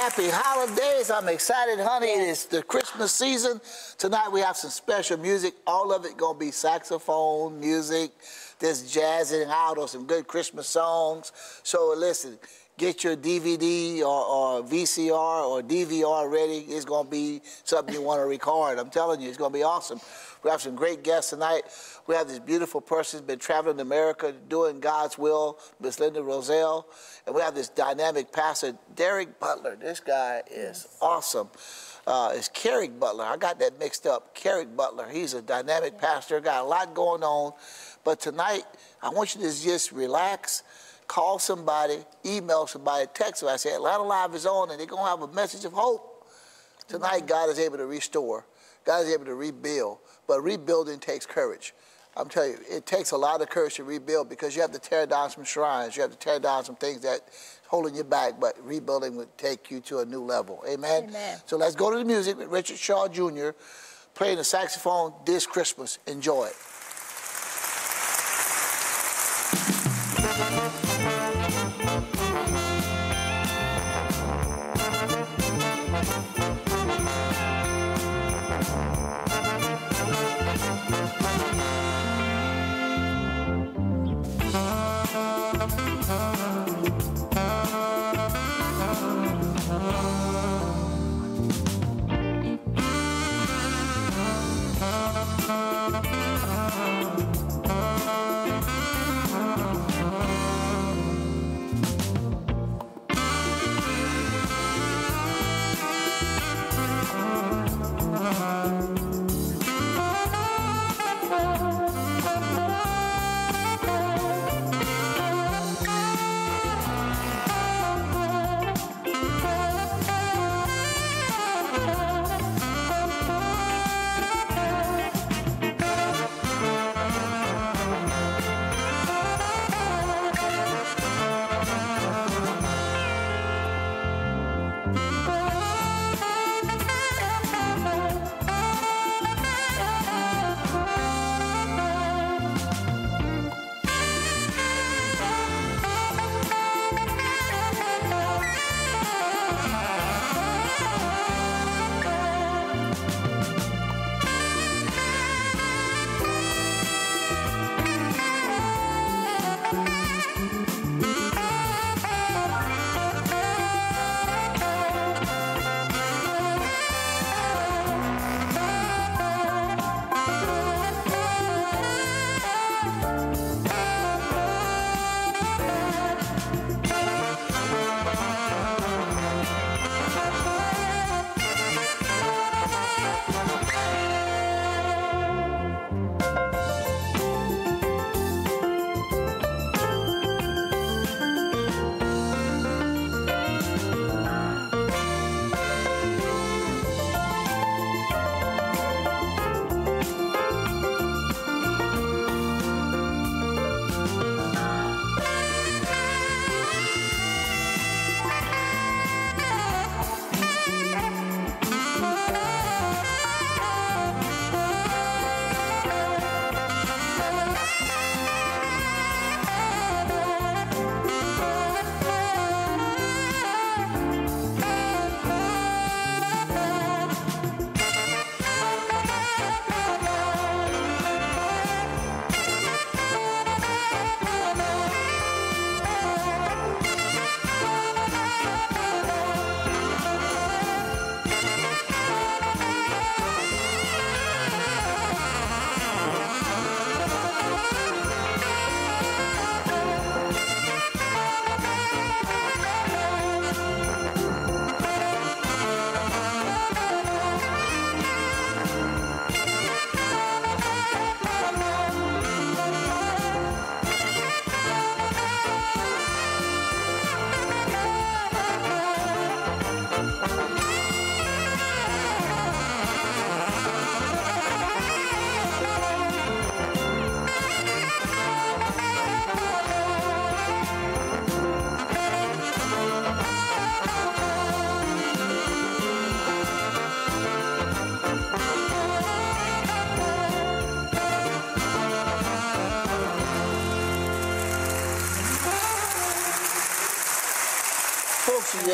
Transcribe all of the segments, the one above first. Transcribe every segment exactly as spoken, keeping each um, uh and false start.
Happy holidays. I'm excited, honey. Yes. It is the Christmas season. Tonight we have some special music. All of it going to be saxophone music. There's jazzing out or some good Christmas songs. So listen, get your D V D or, or V C R or D V R ready. It's going to be something you want to record. I'm telling you, it's going to be awesome. We have some great guests tonight. We have this beautiful person who's been traveling to America doing God's will, Miss Lynda Rozell. And we have this dynamic pastor, Kerrick Butler. This guy is yes. awesome. Uh, it's Kerrick Butler. I got that mixed up. Kerrick Butler. He's a dynamic yes. pastor, got a lot going on. But tonight, I want you to just relax, call somebody, email somebody, text them. I say, Atlanta Live is on, and they're going to have a message of hope. Tonight, mm-hmm. God is able to restore. God is able to rebuild. But rebuilding takes courage. I'm telling you, it takes a lot of courage to rebuild because you have to tear down some shrines. You have to tear down some things that holding you back, but rebuilding would take you to a new level. Amen? Amen. So let's go to the music with Richard Shaw Junior playing the saxophone this Christmas. Enjoy it.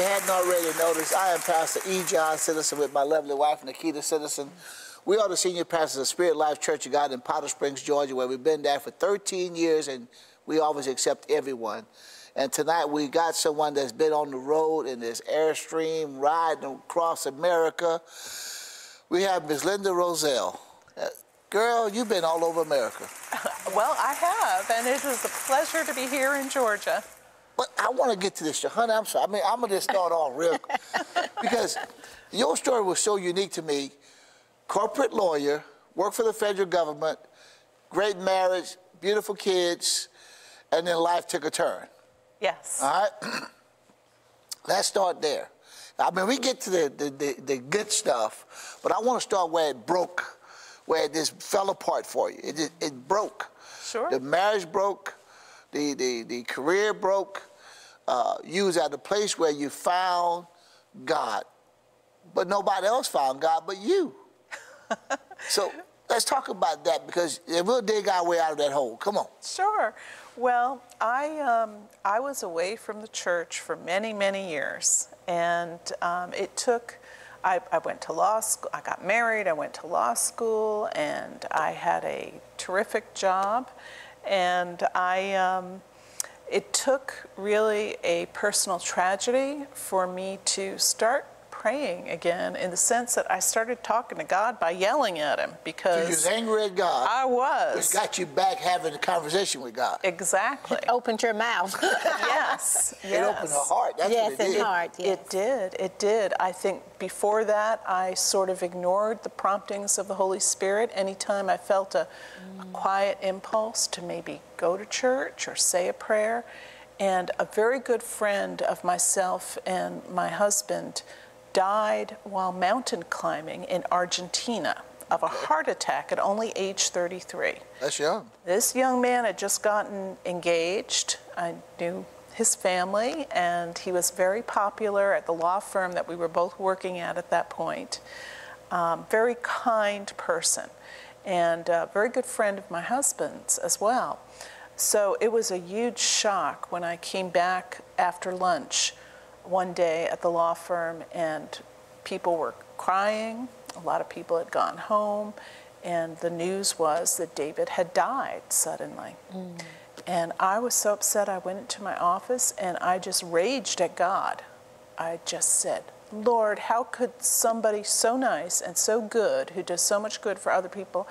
hadn't already noticed, I am Pastor E. John Citizen with my lovely wife, Nikita Citizen. We are the senior pastors of Spirit Life Church of God in Powder Springs, Georgia, where we've been there for thirteen years, and we always accept everyone. And tonight we got someone that's been on the road in this Airstream, riding across America. We have Miss Lynda Rozell. Uh, girl, you've been all over America. Well, I have, and it is a pleasure to be here in Georgia. But I want to get to this, honey. I'm sorry. I mean, I'm gonna just start off real quick because your story was so unique to me. Corporate lawyer, worked for the federal government, great marriage, beautiful kids, and then life took a turn. Yes. All right. Let's start there. I mean, we get to the, the, the, the good stuff, but I want to start where it broke, where it just fell apart for you. It, it, it broke. Sure. The marriage broke. The, the, the career broke. Uh, you was at a place where you found God, but nobody else found God but you. So let's talk about that, because we'll dig our way out of that hole. Come on. Sure. Well, I, um, I was away from the church for many, many years, and um, it took, I, I went to law school, I got married, I went to law school, and I had a terrific job. And I, um, it took really a personal tragedy for me to start praying again, in the sense that I started talking to God by yelling at him, because so you was angry at God. I was. It got you back having a conversation with God. Exactly. It opened your mouth. Yes. It yes. opened her heart. That's yes, what it did. heart. Yes. It did. It did. I think before that, I sort of ignored the promptings of the Holy Spirit. Anytime I felt a, mm. a quiet impulse to maybe go to church or say a prayer. And a very good friend of myself and my husband died while mountain climbing in Argentina of a heart attack at only age thirty-three. That's young. This young man had just gotten engaged. I knew his family, and he was very popular at the law firm that we were both working at at that point. Um, very kind person, and a very good friend of my husband's as well. So it was a huge shock when I came back after lunch one day at the law firm, and people were crying. A lot of people had gone home, and the news was that David had died suddenly. Mm. And I was so upset, I went into my office and I just raged at God. I just said, Lord, how could somebody so nice and so good, who does so much good for other people,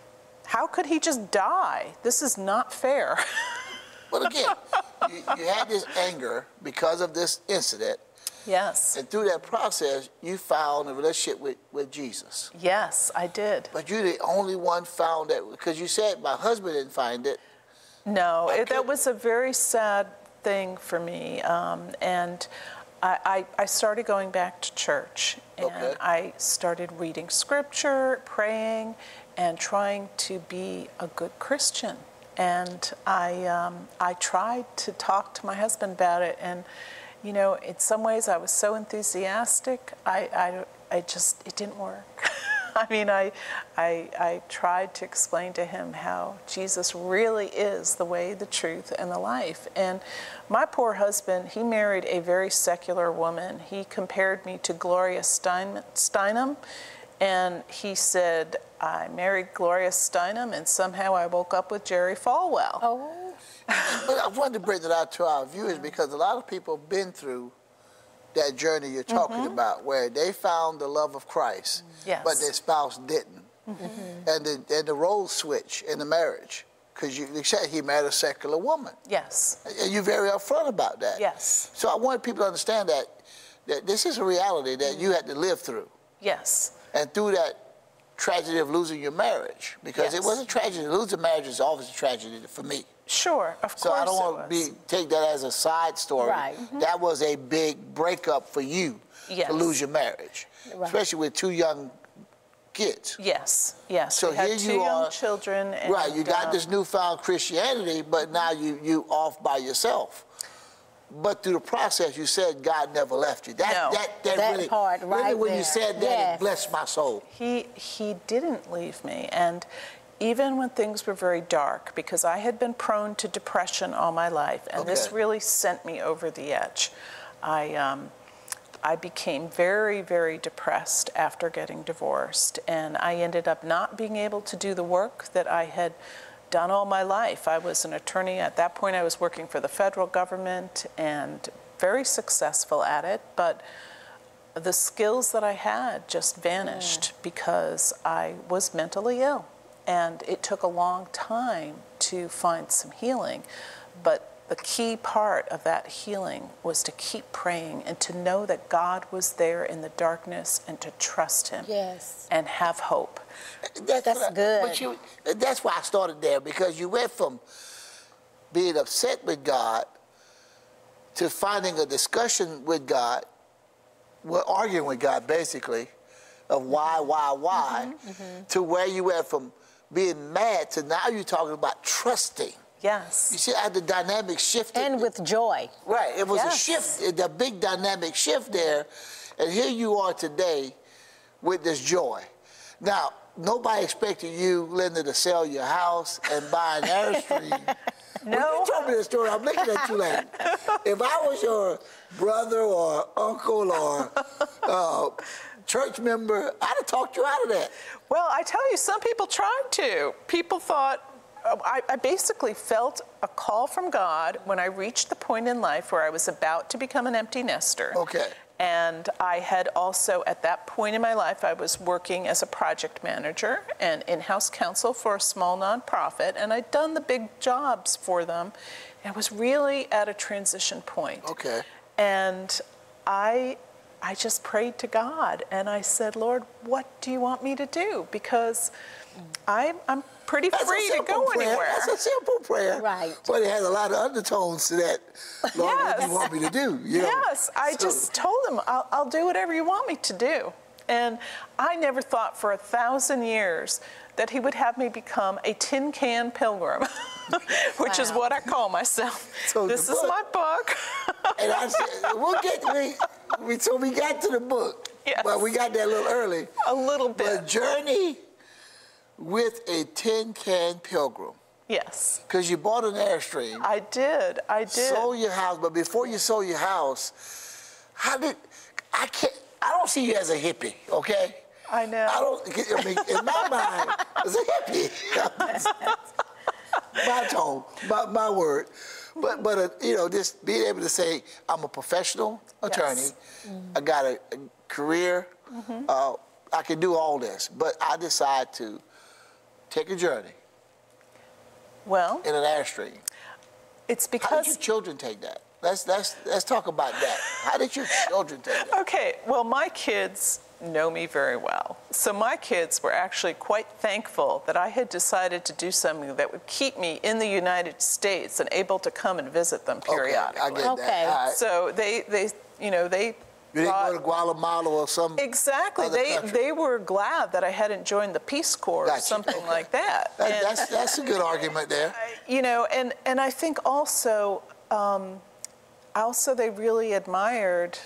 how could he just die? This is not fair. But again, you, you had this anger because of this incident. Yes. And through that process, you found a relationship with, with Jesus. Yes, I did. But you're the only one found that, because you said my husband didn't find it. No, it, that was a very sad thing for me. Um, and I, I, I started going back to church. And okay. I started reading scripture, praying, and trying to be a good Christian. And I, um, I tried to talk to my husband about it, and, you know, in some ways I was so enthusiastic, I, I, I just, it didn't work. I mean, I, I, I tried to explain to him how Jesus really is the way, the truth, and the life. And my poor husband, he married a very secular woman. He compared me to Gloria Stein, Steinem. And he said, I married Gloria Steinem, and somehow I woke up with Jerry Falwell. Oh. But I wanted to bring that out to our viewers, because a lot of people have been through that journey you're talking mm-hmm. about, where they found the love of Christ, yes. but their spouse didn't. Mm-hmm. And, the, and the role switch in the marriage, because you, you said he married a secular woman. Yes. And you're very upfront about that. Yes. So I want people to understand that, that this is a reality that mm-hmm. you had to live through. Yes. And through that tragedy of losing your marriage, because yes. it was a tragedy. Losing marriage is always a tragedy for me. Sure, of so course. So I don't want to be take that as a side story. Right. Mm-hmm. That was a big breakup for you yes. to lose your marriage, right. especially with two young kids. Yes, yes. So we had here two you young are, children. And, right? You got um, this newfound Christianity, but now you you off by yourself. But through the process, you said God never left you. That no. that, that, that really, part right really when there. you said that, yes. it blessed my soul. He he didn't leave me, and even when things were very dark, because I had been prone to depression all my life, and okay. this really sent me over the edge. I um, I became very, very depressed after getting divorced, and I ended up not being able to do the work that I had done all my life. I was an attorney. At that point, I was working for the federal government and very successful at it, but the skills that I had just vanished mm. because I was mentally ill. And it took a long time to find some healing. But the key part of that healing was to keep praying and to know that God was there in the darkness and to trust him. Yes. And have hope. That's, that's I, good. But you, that's why I started there, because you went from being upset with God to finding a discussion with God, well, arguing with God, basically, of why, why, why, mm-hmm, mm-hmm. to where you went from being mad to now you're talking about trusting. Yes. You see how the dynamic shifted? And with joy. Right. It was yes. a shift, a big dynamic shift there. And here you are today with this joy. Now, nobody expected you, Lynda, to sell your house and buy an Airstream. No. When you told me the story, I'm looking at you like, if I was your brother or uncle or uh, church member, I'd have talked you out of that. Well, I tell you, some people tried to. People thought, I, I basically felt a call from God when I reached the point in life where I was about to become an empty nester. Okay. And I had also, at that point in my life, I was working as a project manager and in-house counsel for a small nonprofit, and I'd done the big jobs for them. And I was really at a transition point. Okay. And I, I just prayed to God, and I said, Lord, what do you want me to do? Because I, I'm pretty That's free to go prayer. anywhere. That's a simple prayer. Right. But it has a lot of undertones to that. Lord, yes. what do you want me to do? You know? Yes, I so. just told him, I'll, I'll do whatever you want me to do. And I never thought for a thousand years that he would have me become a tin can pilgrim, which wow. is what I call myself. So this is my book. And I said, we'll get, we, we, so we got to the book. Yes. But we got there a little early. A little bit. But Journey with a Tin Can Pilgrim. Yes. Because you bought an Airstream. I did, I did. Sold your house, but before you sold your house, how did, I can't, I don't see you as a hippie, okay? I know. I don't, I mean, in my mind, as a hippie. my tone, my, my word. But, but uh, you know, just being able to say, I'm a professional attorney, yes. mm-hmm. I got a, a career, mm-hmm. uh, I can do all this, but I decide to take a journey. Well, in an Airstream. It's because... How did your children take that? Let's, let's, let's talk about that. How did your children take that? Okay, well, my kids know me very well. So my kids were actually quite thankful that I had decided to do something that would keep me in the United States and able to come and visit them periodically. Okay, I get okay. that. All right. So they, they, you know, they... You didn't go to Guatemala or some Exactly. They country. they were glad that I hadn't joined the Peace Corps gotcha. or something okay. like that. that and, that's that's a good argument there. You know, and and I think also, um, also they really admired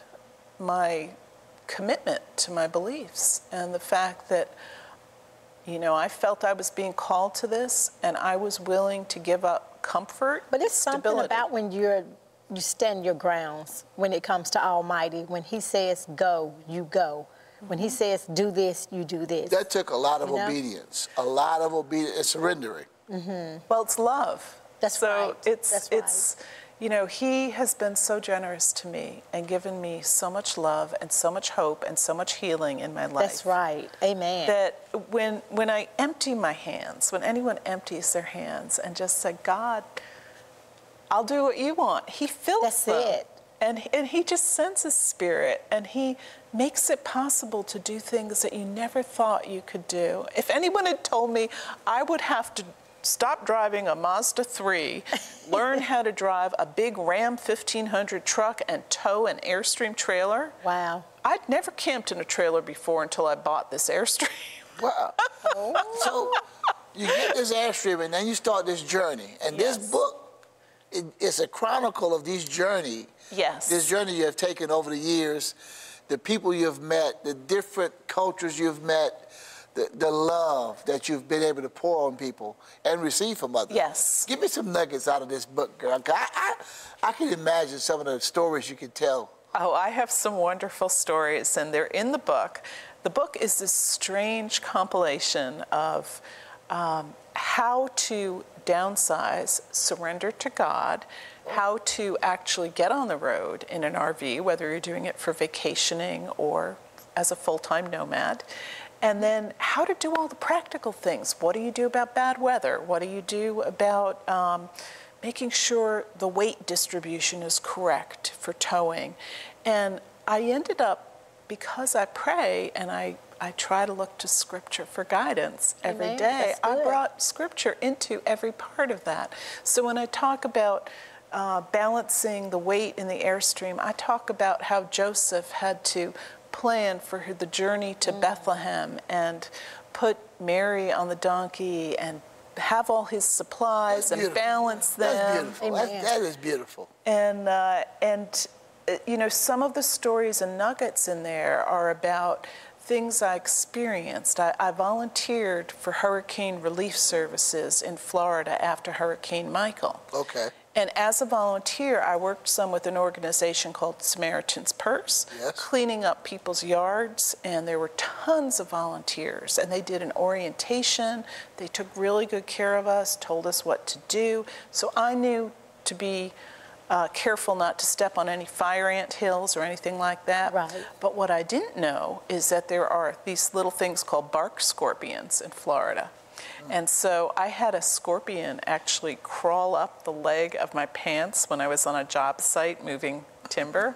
my commitment to my beliefs and the fact that, you know, I felt I was being called to this, and I was willing to give up comfort. But it's something stability. about when you're. You stand your grounds when it comes to Almighty. When he says go, you go. Mm-hmm. When he says do this, you do this. That took a lot of you know? obedience, a lot of obedience and surrendering. Mm-hmm. Well, it's love. That's so right. it's That's it's right. you know, he has been so generous to me and given me so much love and so much hope and so much healing in my life. That's right. Amen. That when when I empty my hands, when anyone empties their hands and just say, God, I'll do what you want. He fills That's them. it. And, and he just sends his spirit, and he makes it possible to do things that you never thought you could do. If anyone had told me I would have to stop driving a Mazda three, learn how to drive a big Ram fifteen hundred truck and tow an Airstream trailer. Wow. I'd never camped in a trailer before until I bought this Airstream. Wow. So you get this Airstream, and then you start this journey. And yes. this book, It, it's a chronicle of these journey. Yes. This journey you have taken over the years, the people you've met, the different cultures you've met, the, the love that you've been able to pour on people and receive from others. Yes. Give me some nuggets out of this book, girl. I, I, I can imagine some of the stories you could tell Oh, I have some wonderful stories, and they're in the book. The book is this strange compilation of um, how to downsize, surrender to God, how to actually get on the road in an R V, whether you're doing it for vacationing or as a full-time nomad, and then how to do all the practical things. What do you do about bad weather? What do you do about um, making sure the weight distribution is correct for towing? And I ended up, because I pray and I, I try to look to Scripture for guidance every Amen. day, That's I good. brought Scripture into every part of that. So when I talk about uh, balancing the weight in the airstream, I talk about how Joseph had to plan for the journey to mm. Bethlehem and put Mary on the donkey and have all his supplies and balance them. That's beautiful. That's, that is beautiful. And, uh, and uh, you know, some of the stories and nuggets in there are about things I experienced. I, I volunteered for hurricane relief services in Florida after Hurricane Michael. Okay. And as a volunteer, I worked some with an organization called Samaritan's Purse, yes. cleaning up people's yards, and there were tons of volunteers, and they did an orientation. They took really good care of us, told us what to do. So I knew to be uh, careful not to step on any fire ant hills or anything like that. Right. But what I didn't know is that there are these little things called bark scorpions in Florida. And so I had a scorpion actually crawl up the leg of my pants when I was on a job site moving timber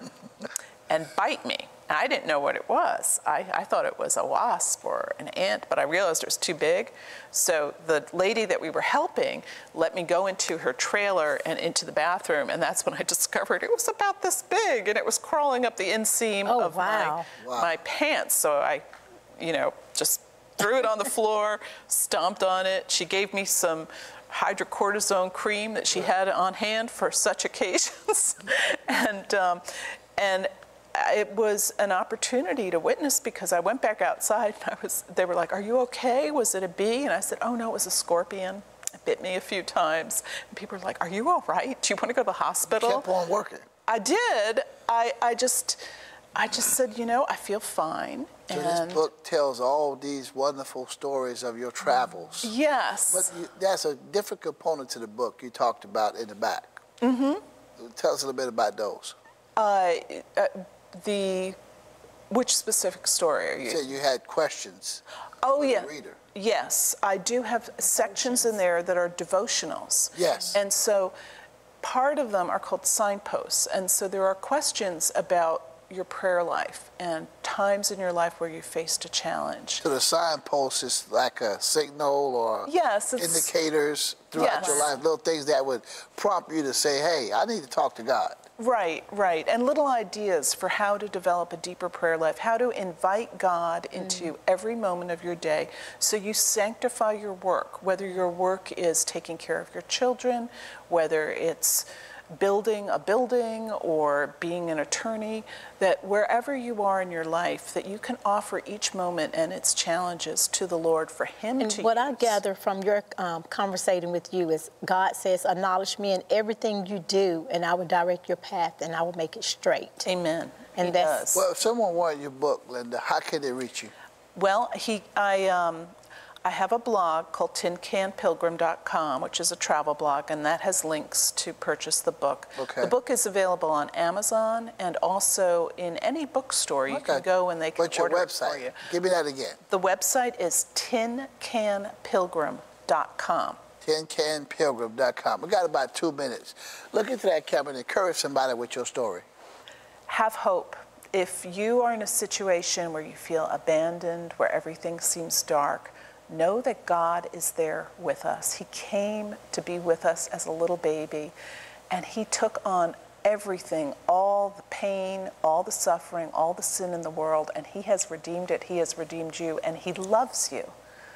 and bite me. And I didn't know what it was. I, I thought it was a wasp or an ant, but I realized it was too big. So the lady that we were helping let me go into her trailer and into the bathroom, and that's when I discovered it was about this big, and it was crawling up the inseam oh, of wow. my, Wow. my pants. So I, you know, just threw it on the floor, stomped on it. She gave me some hydrocortisone cream that she had on hand for such occasions. and, um, and it was an opportunity to witness, because I went back outside and I was, they were like, "Are you okay? Was it a bee?" And I said, "Oh no, it was a scorpion. It bit me a few times." And people were like, "Are you all right? Do you want to go to the hospital?" You kept on working. I did. I, I just, I just said, you know, I feel fine. So and this book tells all these wonderful stories of your travels. Yes. But you, that's a different component to the book you talked about in the back. Mm-hmm. Tell us a little bit about those. Uh, uh, the, which specific story are you? You said you had questions Oh, for yeah. the reader. Yes, I do have sections in there that are devotionals. Yes. And so part of them are called signposts. And so there are questions about your prayer life and times in your life where you faced a challenge. So the signpost is like a signal or Yes, it's, indicators throughout Yes. your life, little things that would prompt you to say, hey, I need to talk to God. Right, right. And little ideas for how to develop a deeper prayer life, how to invite God into mm. every moment of your day so you sanctify your work, whether your work is taking care of your children, whether it's building a building or being an attorney, that wherever you are in your life, that you can offer each moment and its challenges to the Lord for Him and to what use. I gather from your um, conversating with you is God says, acknowledge me in everything you do, and I will direct your path, and I will make it straight. Amen. And He that's does. Well, if someone wanted your book, Lynda, how can they reach you? Well, he, I, um, I have a blog called tin can pilgrim dot com, which is a travel blog, and that has links to purchase the book. Okay. The book is available on Amazon and also in any bookstore. You Okay. can go and they can What's your order website? it for you. Give me that again. The website is tin can pilgrim dot com. tin can pilgrim dot com. We got about two minutes. Look into that camera and encourage somebody with your story. Have hope. If you are in a situation where you feel abandoned, where everything seems dark, know that God is there with us. He came to be with us as a little baby, and He took on everything, all the pain, all the suffering, all the sin in the world, and He has redeemed it. He has redeemed you, and He loves you.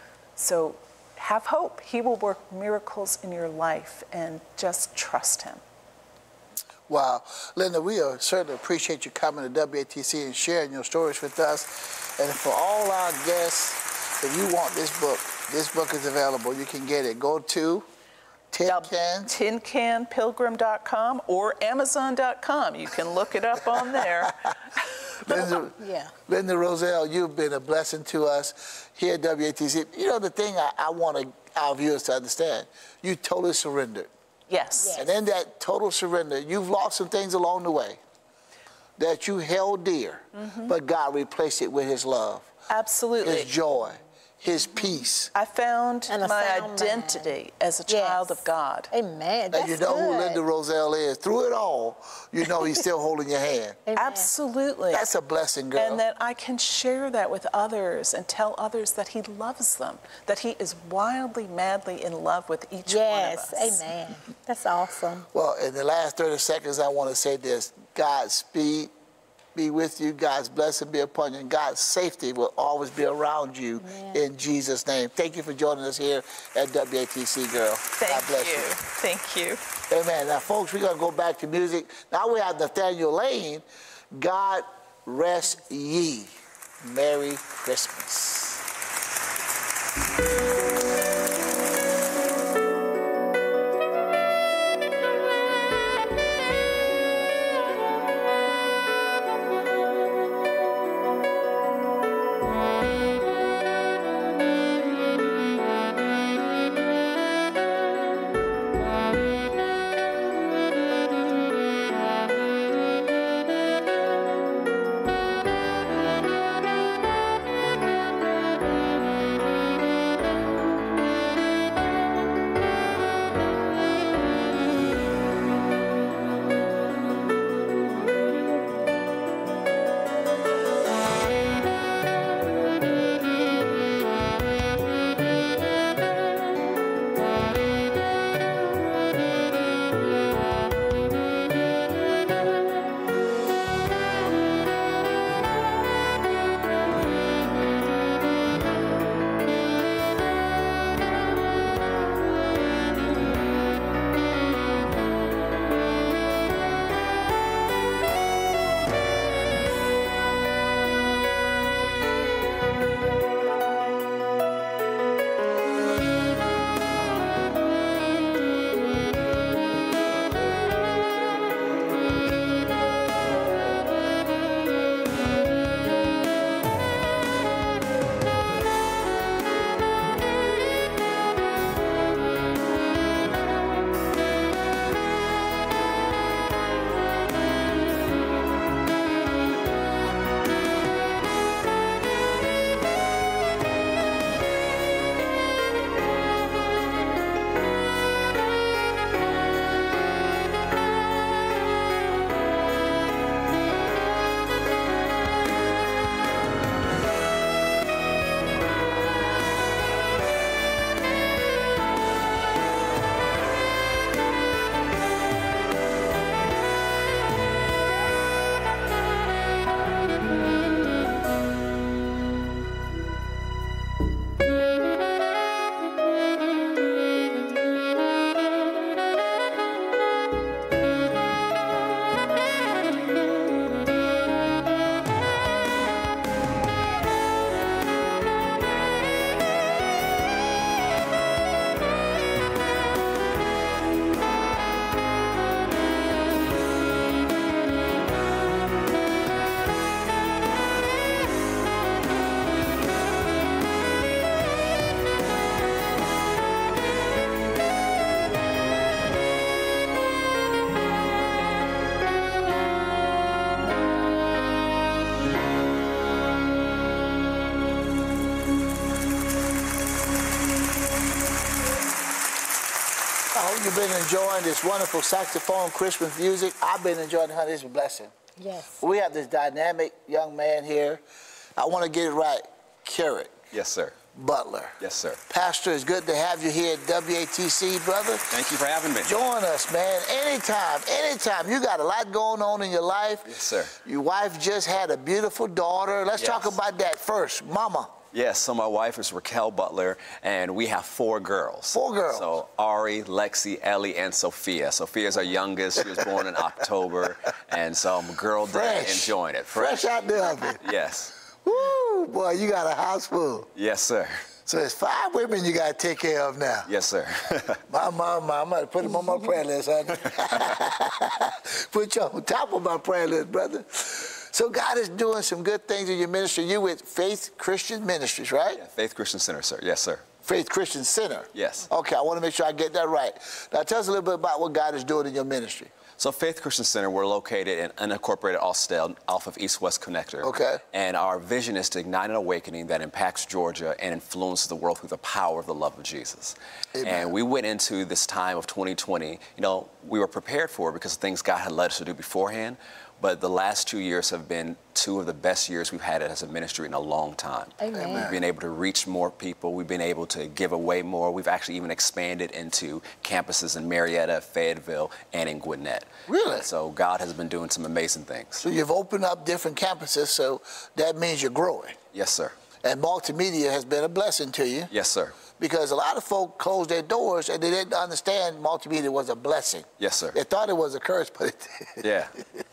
So have hope. He will work miracles in your life, and just trust Him. Wow. Lynda, we uh, certainly appreciate you coming to W A T C and sharing your stories with us. And for all our guests, if you want this book, this book is available. You can get it. Go to Tin Can? tin can pilgrim dot com or amazon dot com. You can look it up on there. Lynda, yeah. Lynda Rozell, you've been a blessing to us here at W A T C. You know, the thing I, I want our viewers to understand, you totally surrendered. Yes. Yes. And in that total surrender, you've lost some things along the way that you held dear, mm-hmm. but God replaced it with his love. Absolutely. His joy, his peace. I found And a my sound identity mind. as a Yes. child of God. Amen. That's And you know good. who Lynda Rozell is. Through it all, you know he's still holding your hand. Amen. Absolutely. That's a blessing, girl. And that I can share that with others and tell others that he loves them, that he is wildly, madly in love with each Yes, one of us. amen. That's awesome. Well, in the last thirty seconds, I want to say this. God's speed be with you. God's blessing be upon you. And God's safety will always be around you. Amen. In Jesus' name. Thank you for joining us here at W A T C, girl. Thank God bless you. you. Thank you. Amen. Now, folks, we're going to go back to music. Now we have Nathaniel Lane. God rest ye. Merry Christmas. You've been enjoying this wonderful saxophone Christmas music. I've been enjoying it, honey. It's a blessing. Yes. We have this dynamic young man here. I want to get it right. Kerrick. Yes, sir. Butler. Yes, sir. Pastor, it's good to have you here at W A T C, brother. Thank you for having me. Join us, man. Anytime, anytime. You got a lot going on in your life. Yes, sir. Your wife just had a beautiful daughter. Let's Yes. talk about that first. Mama. Yes, so my wife is Kerrick Butler, and we have four girls. Four girls. So Ari, Lexi, Ellie, and Sophia. Sophia's our youngest. She was born in October, and so I'm a girl dad Fresh. enjoying it. Fresh out the oven. Yes. Woo, boy, you got a house full. Yes, sir. So there's five women you got to take care of now. Yes, sir. My mom, I'm going to put them on my prayer list, honey. Put you on top of my prayer list, brother. So God is doing some good things in your ministry. You with Faith Christian Ministries, right? Yeah, Faith Christian Center, sir. Yes, sir. Faith Christian Center? Yes. Okay, I want to make sure I get that right. Now tell us a little bit about what God is doing in your ministry. So Faith Christian Center, we're located in unincorporated Austell off of East-West Connector. Okay. And our vision is to ignite an awakening that impacts Georgia and influences the world through the power of the love of Jesus. Amen. And we went into this time of twenty twenty, you know, we were prepared for it because of things God had led us to do beforehand. But the last two years have been two of the best years we've had as a ministry in a long time. Amen. We've been able to reach more people. We've been able to give away more. We've actually even expanded into campuses in Marietta, Fayetteville, and in Gwinnett. Really? So God has been doing some amazing things. So you've opened up different campuses, so that means you're growing. Yes, sir. And multimedia has been a blessing to you. Yes, sir. Because a lot of folk closed their doors and they didn't understand multimedia was a blessing. Yes, sir. They thought it was a curse, but it Yeah.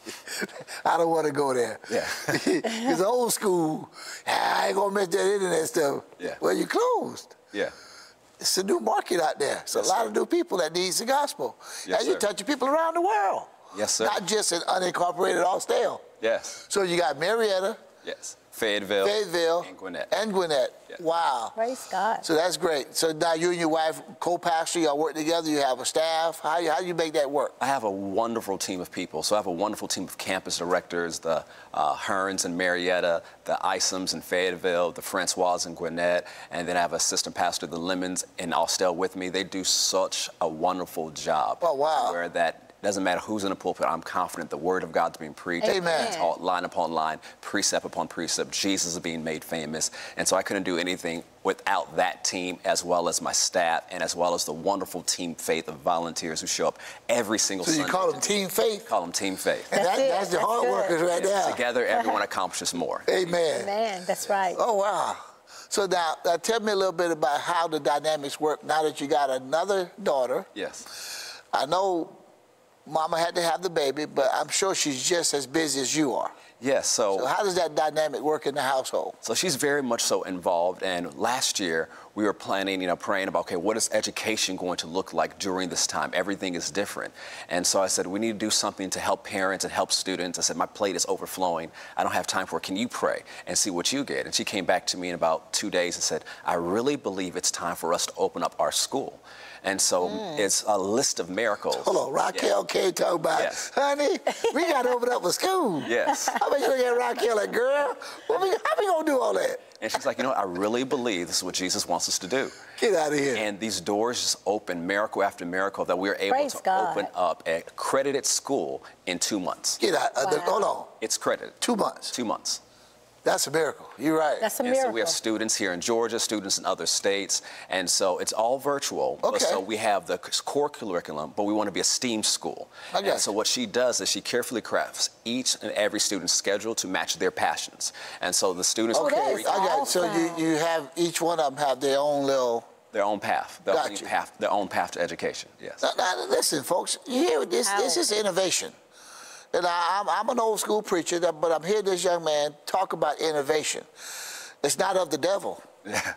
I don't want to go there. Yeah. Because old school, I ain't going to miss that internet stuff. Yeah. Well, you closed. Yeah. It's a new market out there. It's Yes, a lot sir. of new people that needs the gospel. Yes, and you're sir. touching people around the world. Yes, sir. Not just in unincorporated Austell. Yes. So you got Marietta, Yes. Fayetteville. Fayetteville, And Gwinnett. And Gwinnett. Yeah. Wow. Praise God. So that's great. So now you and your wife co-pastor, y'all work together, you have a staff. How you, how do you make that work? I have a wonderful team of people. So I have a wonderful team of campus directors, the uh, Hearns in Marietta, the Isams in Fayetteville, the Francois in Gwinnett, and then I have assistant pastor, the Lemons in Austell with me. They do such a wonderful job. Oh, wow. Where that doesn't matter who's in the pulpit, I'm confident the word of God's being preached. Amen. Taught line upon line, precept upon precept. Jesus is being made famous. And so I couldn't do anything without that team, as well as my staff, and as well as the wonderful Team Faith of volunteers who show up every single So you Sunday. call them Team Faith? Call them Team Faith. And That's that, it. that's the That's hard good. workers right there. Together, everyone accomplishes more. Amen. Amen. That's right. Oh, wow. So now, now, tell me a little bit about how the dynamics work now that you got another daughter. Yes. I know Mama had to have the baby, but I'm sure she's just as busy as you are. Yes, so, So how does that dynamic work in the household? so she's very much so involved. And last year, we were planning, you know, praying about, okay, what is education going to look like during this time? Everything is different. And so I said, we need to do something to help parents and help students. I said, my plate is overflowing. I don't have time for it. Can you pray and see what you get? And she came back to me in about two days and said, I really believe it's time for us to open up our school. And so mm. it's a list of miracles. Hold on, Raquel yeah. came talking about, Yes. honey, we got to open up a school. Yes. I bet you look at Raquel like, girl, what we, how we going to do all that? And she's like, you know what, I really believe this is what Jesus wants us to do. Get out of here. And these doors just open, miracle after miracle, that we're able Praise to God. open up a accredited school in two months. Get out. Uh, the, Wow. hold on. It's credited. Two months. Two months. That's a miracle. You're right. That's a And miracle. so we have students here in Georgia, students in other states, and so it's all virtual. Okay. So we have the core curriculum, but we want to be a STEAM school. I got and so you. what she does is she carefully crafts each and every student's schedule to match their passions. And so the students Oh, will that Okay, is I got it. So you, awesome. you have, each one of them have their own little... their own path, their Got own you. path, their own path to education. Yes. Now, now, listen, folks, you hear this? This is innovation. And I, I'm, I'm an old school preacher, that- but I'm hearing this young man talk about innovation. It's not of the devil. Yeah. Yeah.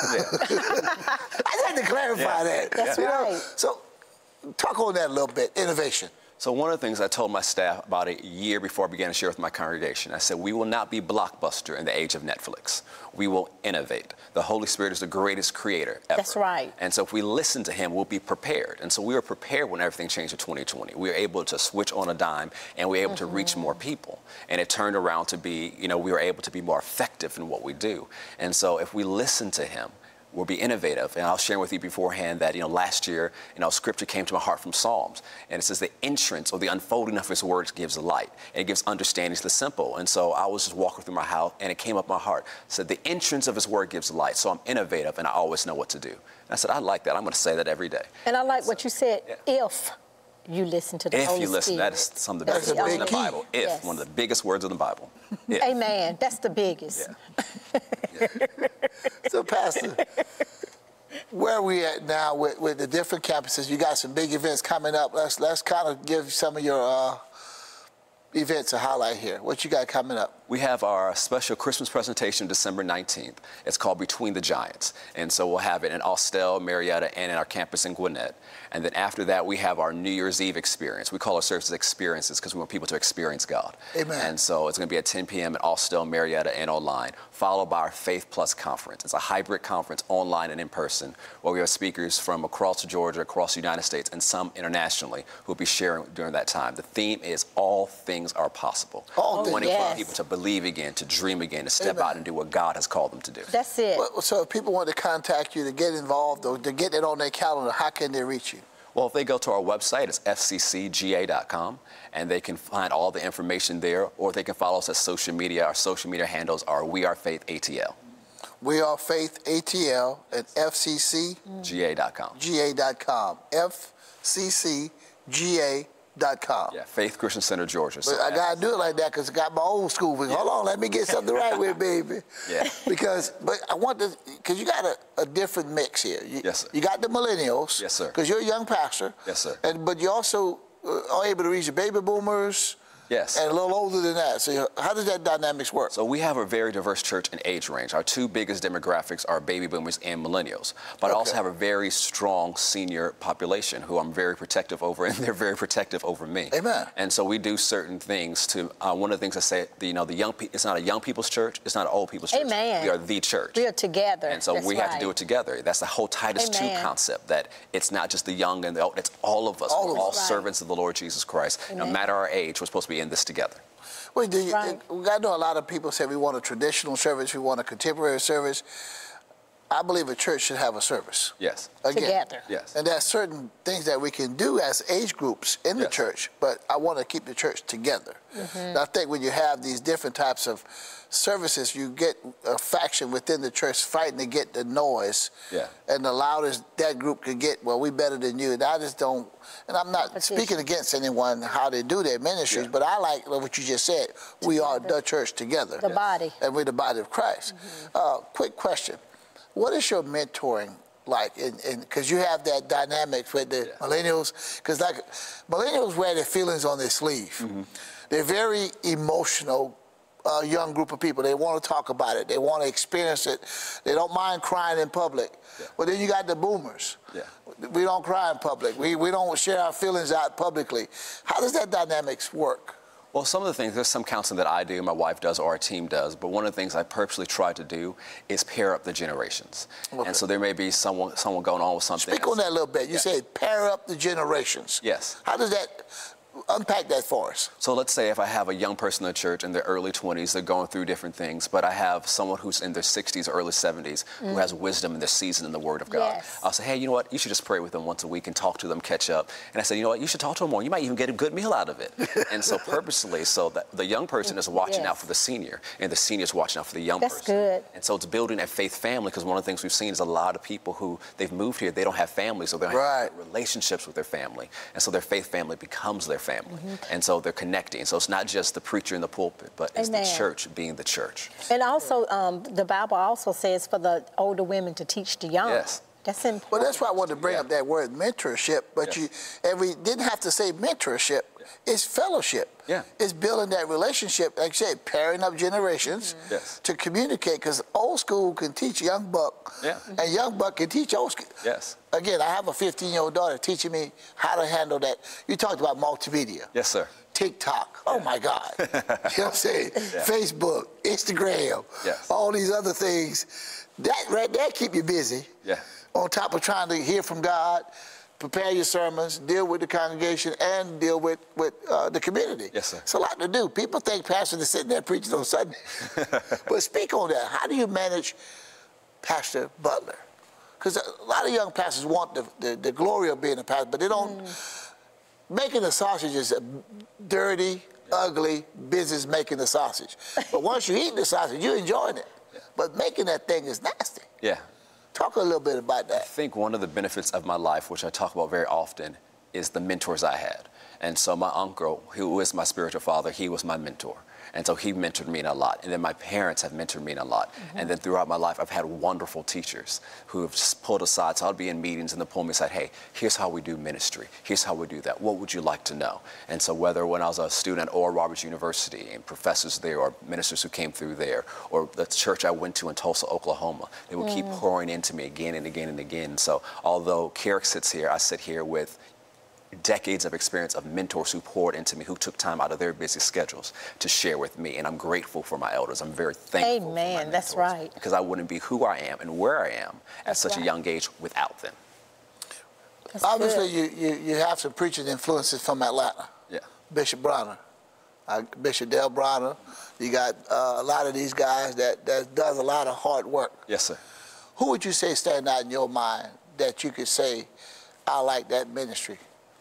I just had to clarify Yeah. that. That's You know? right. So talk on that a little bit, innovation. So one of the things I told my staff about a year before I began to share with my congregation, I said, we will not be blockbuster in the age of Netflix. We will innovate. The Holy Spirit is the greatest creator ever. That's right. And so if we listen to him, we'll be prepared. And so we were prepared when everything changed in twenty twenty. We were able to switch on a dime, and we were able mm-hmm. to reach more people. And it turned around to be, you know, we were able to be more effective in what we do. And so if we listen to him, we'll be innovative. And I was sharing with you beforehand that, you know, last year, you know, scripture came to my heart from Psalms. And it says the entrance or the unfolding of his words gives light. And it gives understanding to the simple. And so I was just walking through my house and it came up my heart. It said the entrance of his word gives light. So I'm innovative and I always know what to do. And I said, I like that. I'm going to say that every day. And I like so, what you said, yeah. if you listen to the If Holy you listen, Spirit. that is some of the That's biggest a words in big the key. Bible. If, Yes. one of the biggest words in the Bible. If. Amen. That's the biggest. Yeah. Yeah. So, Pastor, where are we at now with, with the different campuses? You got some big events coming up. Let's let's kind of give some of your uh, events a highlight here. What you got coming up? We have our special Christmas presentation December nineteenth. It's called Between the Giants. And so we'll have it in Austell, Marietta, and in our campus in Gwinnett. And then after that, we have our New Year's Eve experience. We call our services experiences because we want people to experience God. Amen. And so it's going to be at ten p m at Austell, Marietta, and online, followed by our Faith Plus conference. It's a hybrid conference, online and in person, where we have speakers from across Georgia, across the United States, and some internationally who will be sharing during that time. The theme is all things are possible. All things. Wanting yes. for people to believe again, to dream again, to step Amen. out and do what God has called them to do. That's it. Well, so if people want to contact you to get involved or to get it on their calendar, how can they reach you? Well, if they go to our website, it's f c c g a dot com, and they can find all the information there, or they can follow us at social media. Our social media handles are We Are Faith A T L. We Are Faith A T L at f c c g a dot com. f c c g a dot com. Yeah, Faith Christian Center, Georgia. But So I gotta do it like that because I got my old school. Yeah. Hold on, let me get something right with, baby. Yeah. Because, but I want to, because you got a, a different mix here. You, Yes, sir. You got the millennials. Yes, sir. Because you're a young pastor. Yes, sir. And but you also uh, are able to reach the baby boomers. Yes. And a little older than that. So how does that dynamics work? So we have a very diverse church and age range. Our two biggest demographics are baby boomers and millennials. But Okay. I also have a very strong senior population who I'm very protective over, and they're very protective over me. Amen. And so we do certain things to, uh, one of the things I say, the, you know, the young people, it's not a young people's church, it's not an old people's church. Amen. We are the church. We are together. And so That's we have to right. do it together. That's the whole Titus two Amen. concept, that it's not just the young and the old, it's all of us. All We're of all us. Right. servants of the Lord Jesus Christ. No Amen. matter our age, we're supposed to be in this together. Well, do you, Right. I know a lot of people say we want a traditional service, we want a contemporary service. I believe a church should have a service. Yes. Again. Together. Yes. And there's certain things that we can do as age groups in the Yes. church, but I want to keep the church together. Mm-hmm. And I think when you have these different types of services, you get a faction within the church fighting to get the noise. Yeah. And the loudest that group could get, well, we better than you. And I just don't, and I'm not Competition. speaking against anyone, how they do their ministries, Yeah. but I like what you just said. We are the church together. The body. And we're the body of Christ. Mm-hmm. Uh, quick question. What is your mentoring like? Because you have that dynamic with the Yeah. millennials. Because like millennials wear their feelings on their sleeve. Mm-hmm. They're very emotional, uh, young group of people. They want to talk about it. They want to experience it. They don't mind crying in public. Yeah. But then you got the boomers. Yeah. We don't cry in public. We, we don't share our feelings out publicly. How does that dynamics work? Well, some of the things, there's some counseling that I do, my wife does, or our team does, but one of the things I purposely try to do is pair up the generations. Okay. And so there may be someone someone going on with something. Speak on that a little bit. You Yeah. say pair up the generations. Yes. How does that, unpack that for us? So let's say if I have a young person in the church in their early twenties, they're going through different things, but I have someone who's in their sixties, early seventies, who has wisdom and they're seasoned in the Word of God. Yes. I'll say, hey, you know what? You should just pray with them once a week and talk to them, catch up. And I said, you know what? You should talk to them more. You might even get a good meal out of it. And so purposely, so that the young person is watching out Yes. for the senior, and the senior is watching out for the young That's person. good. And so it's building that faith family, because one of the things we've seen is a lot of people who they've moved here, they don't have families, so they don't Right. have relationships with their family. And so their faith family becomes their family. And so they're connecting. So it's not just the preacher in the pulpit, but it's Amen. the church being the church. And also, um, the Bible also says for the older women to teach the young. Yes. That's important. Well, that's why I wanted to bring Yeah. up that word mentorship. But Yes. you, and we didn't have to say mentorship. It's fellowship. Yeah. It's building that relationship, like you said, pairing up generations Yes. to communicate. Because old school can teach young buck, Yeah. and young buck can teach old school. Yes. Again, I have a fifteen-year-old daughter teaching me how to handle that. You talked about multimedia. Yes, sir. TikTok. Oh my God. You know what I'm saying? Yeah. Facebook, Instagram, Yes. all these other things. That right there keep you busy. Yeah. On top of trying to hear from God, prepare your sermons, deal with the congregation, and deal with, with uh, the community. Yes, sir. It's a lot to do. People think pastors are sitting there preaching on Sunday. But speak on that. How do you manage Pastor Butler? Because a lot of young pastors want the, the, the glory of being a pastor, but they don't. Mm. Making the sausage is a dirty, ugly business, making the sausage. But once you eat the sausage, you're enjoying it. Yeah. But making that thing is nasty. Yeah. Talk a little bit about I that. think one of the benefits of my life, which I talk about very often, is the mentors I had. And so my uncle, who is my spiritual father, he was my mentor. And so he mentored me in a lot. And then my parents have mentored me in a lot. Mm-hmm. And then throughout my life, I've had wonderful teachers who have just pulled aside. So I'll be in meetings and they'll pull me aside, hey, here's how we do ministry. Here's how we do that. What would you like to know? And so whether when I was a student at Oral Roberts University and professors there or ministers who came through there, or the church I went to in Tulsa, Oklahoma, they would mm. keep pouring into me again and again and again. So although Kerrick sits here, I sit here with decades of experience of mentors who poured into me, who took time out of their busy schedules to share with me. And I'm grateful for my elders. I'm very thankful Amen. for my That's right. Because I wouldn't be who I am and where I am at That's such right. a young age without them. That's Obviously, you, you, you have some preaching influences from Atlanta. Yeah. Bishop Bronner, uh, Bishop Dale Bronner. You got uh, a lot of these guys that, that does a lot of hard work. Yes, sir. Who would you say stand out in your mind that you could say, I like that ministry?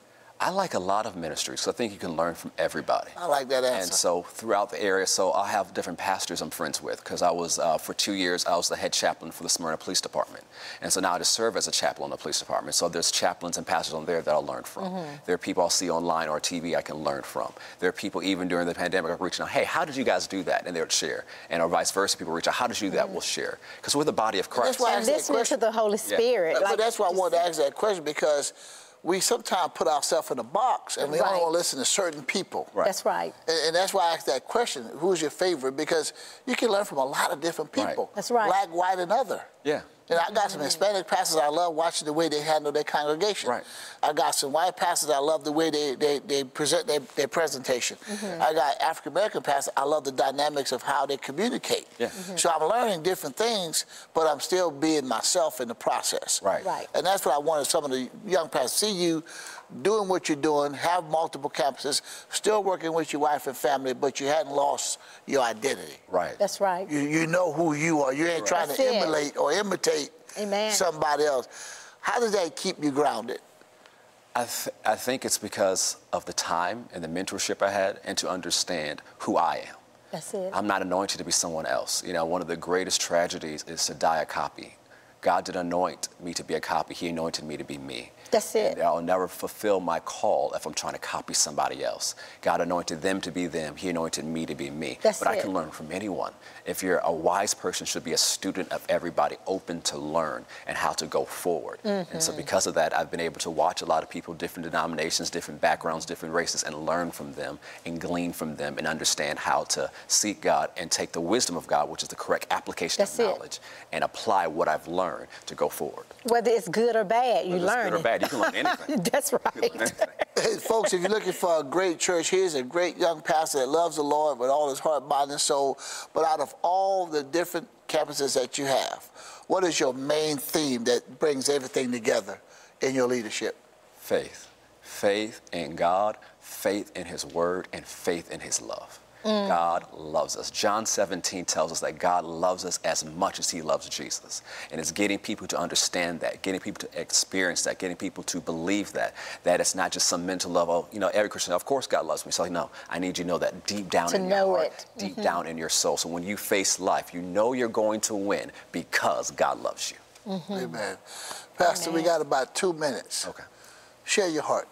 I like a lot of ministries, so I think you can learn from everybody. I like that answer. And so throughout the area, so I have different pastors I'm friends with, because I was, uh, for two years, I was the head chaplain for the Smyrna Police Department. And so now I just serve as a chaplain in the police department. So there's chaplains and pastors on there that I'll learn from. Mm-hmm. There are people I'll see online or T V I can learn from. There are people even during the pandemic are reaching out, hey, how did you guys do that? And they would share. And or vice versa, people reach out, how did you do that? Mm-hmm. We'll share. Because we're the body of Christ. That's why and listening to the Holy Spirit. Yeah. Like, but that's why I wanted to ask that question, because we sometimes put ourselves in a box and we right. only want to listen to certain people. Right. That's right. And, and that's why I asked that question, who's your favorite? Because you can learn from a lot of different people. Right. That's right. Black, white, and other. Yeah. And I got some Hispanic pastors I love watching the way they handle their congregation. Right. I got some white pastors I love the way they, they, they present their, their presentation. Mm-hmm. I got African American pastors I love the dynamics of how they communicate. Yeah. Mm-hmm. So I'm learning different things, but I'm still being myself in the process. Right. Right. And that's what I wanted some of the young pastors see you doing what you're doing, have multiple campuses, still working with your wife and family, but you hadn't lost your identity. Right. That's right. You, you know who you are. You ain't right. trying That's to it. emulate or imitate Amen. somebody else. How does that keep you grounded? I, th I think it's because of the time and the mentorship I had, and to understand who I am. That's it. I'm not anointed to be someone else. You know, one of the greatest tragedies is to die a copy. God didn't anoint me to be a copy. He anointed me to be me. That's it. And I'll never fulfill my call if I'm trying to copy somebody else. God anointed them to be them. He anointed me to be me. That's but it. I can learn from anyone. If you're a wise person, should be a student of everybody, open to learn and how to go forward. Mm-hmm. And so because of that, I've been able to watch a lot of people, different denominations, different backgrounds, different races, and learn from them and glean from them and understand how to seek God and take the wisdom of God, which is the correct application That's of knowledge, it. and apply what I've learned to go forward. Whether it's good or bad, you Whether learn it's good or bad, you can learn anything. That's right. Hey, folks, if you're looking for a great church, here's a great young pastor that loves the Lord with all his heart, mind, and soul. But out of all the different campuses that you have, what is your main theme that brings everything together in your leadership? Faith. Faith in God, faith in His Word, and faith in His love. Mm. God loves us. John seventeen tells us that God loves us as much as He loves Jesus. And it's getting people to understand that, getting people to experience that, getting people to believe that, that it's not just some mental level, you know, every Christian, of course God loves me. So, no, I need you to know that deep down to in know your heart, it. deep Mm-hmm. down in your soul. So when you face life, you know you're going to win because God loves you. Mm-hmm. Amen. Pastor, Amen. We got about two minutes. Okay. Share your heart.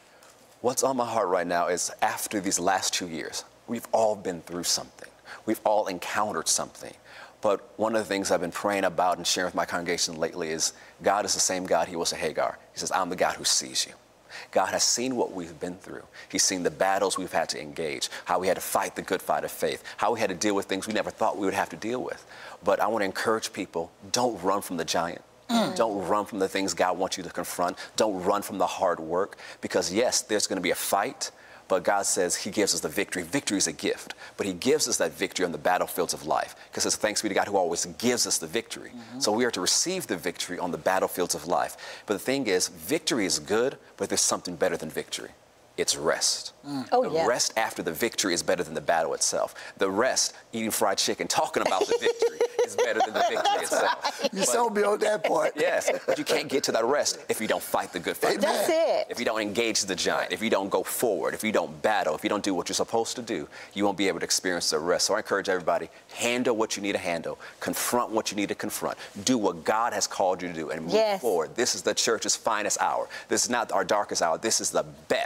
What's on my heart right now is after these last two years, we've all been through something. We've all encountered something. But one of the things I've been praying about and sharing with my congregation lately is God is the same God He was to Hagar. He says, I'm the God who sees you. God has seen what we've been through. He's seen the battles we've had to engage, how we had to fight the good fight of faith, how we had to deal with things we never thought we would have to deal with. But I want to encourage people, don't run from the giant. Mm. Don't run from the things God wants you to confront. Don't run from the hard work. Because yes, there's going to be a fight. But God says He gives us the victory. Victory is a gift. But He gives us that victory on the battlefields of life. Because it's thanks be to God who always gives us the victory. Mm-hmm. So we are to receive the victory on the battlefields of life. But the thing is, victory is good, but there's something better than victory. It's rest. Mm. Oh, the yeah. rest after the victory is better than the battle itself. The rest, eating fried chicken, talking about the victory, is better than the victory itself. You sold me on that part. Yes, but you can't get to that rest if you don't fight the good fight. That's it. If you don't engage the giant, if you don't go forward, if you don't battle, if you don't do what you're supposed to do, you won't be able to experience the rest. So I encourage everybody, handle what you need to handle, confront what you need to confront, do what God has called you to do, and move yes. forward. This is the church's finest hour. This is not our darkest hour. This is the best. That's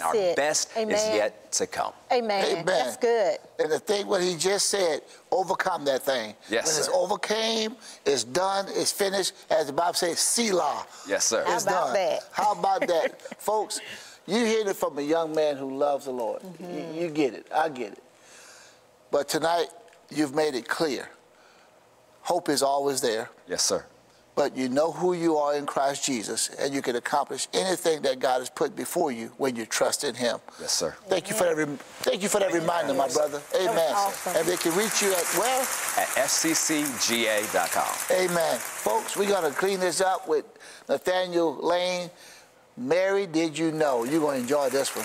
That's our it. best Amen. is yet to come. Amen. Amen. That's good. And the thing what he just said, overcome that thing. Yes, When sir. it's overcame, it's done, it's finished. As the Bible says, Selah. Yes, sir. How It's about done. that? How about that? Folks, you hear it from a young man who loves the Lord. Mm-hmm. you, you get it. I get it. But tonight, you've made it clear. Hope is always there. Yes, sir. But you know who you are in Christ Jesus, and you can accomplish anything that God has put before you when you trust in Him. Yes, sir. Thank you for that. Rem- thank you for that reminder, my brother. Amen. awesome. And they can reach you at where? At f c c g a dot com. Amen. Folks, we're gonna clean this up with Nathaniel Lane. Mary, did you know? You're gonna enjoy this one.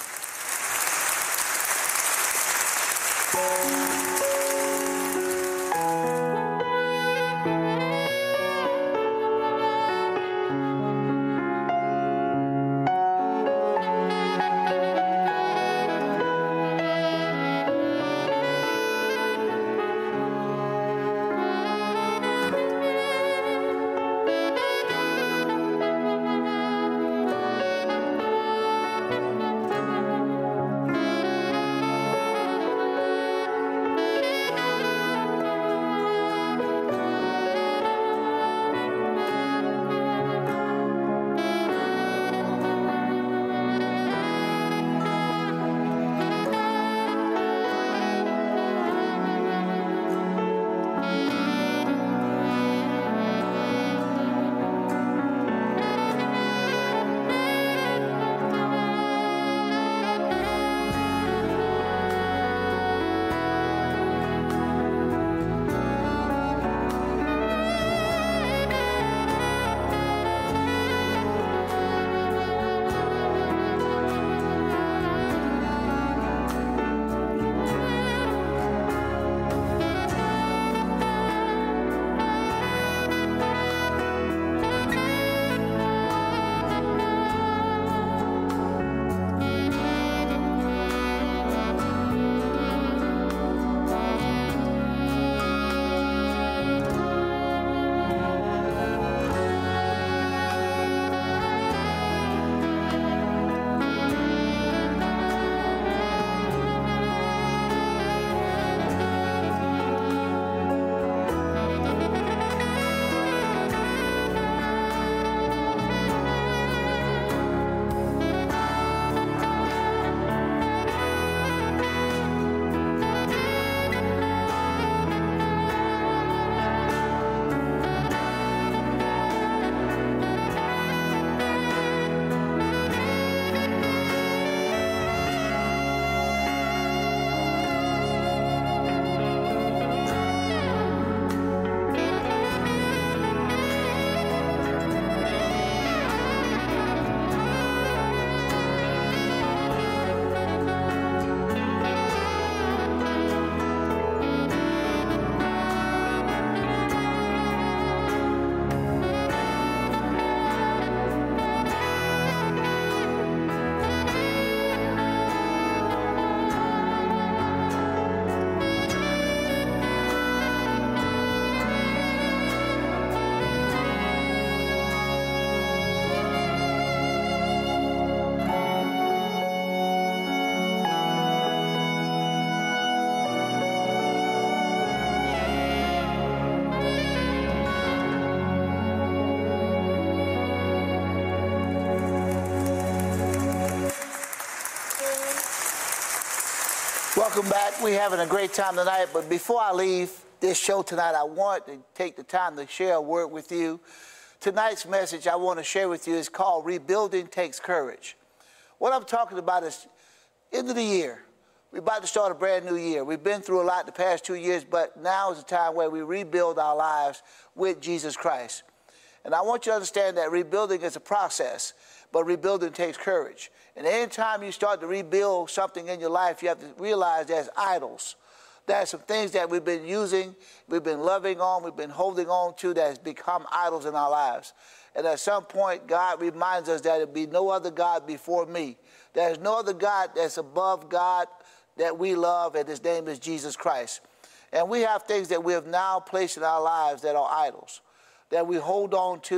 Welcome back. We're having a great time tonight, but before I leave this show tonight, I want to take the time to share a word with you. Tonight's message I want to share with you is called Rebuilding Takes Courage. What I'm talking about is end of the year. We're about to start a brand new year. We've been through a lot the past two years, but now is the time where we rebuild our lives with Jesus Christ. And I want you to understand that rebuilding is a process, but rebuilding takes courage. And anytime you start to rebuild something in your life, you have to realize there's idols. There's some things that we've been using, we've been loving on, we've been holding on to that has become idols in our lives. And at some point, God reminds us that there be no other God before me. There's no other God that's above God that we love, and his name is Jesus Christ. And we have things that we have now placed in our lives that are idols, that we hold on to